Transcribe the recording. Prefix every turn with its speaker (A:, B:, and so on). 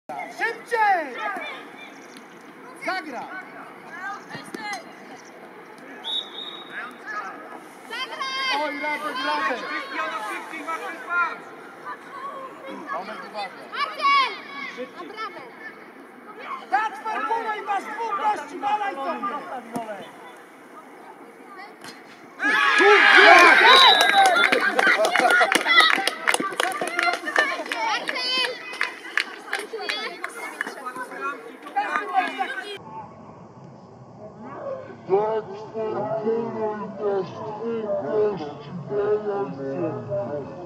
A: Szybciej! Zagra! Oj, Radek!
B: Marcin! Naprawdę!
A: Kacper, pulej, masz dwóch gości, malaj sobie!
C: That's for the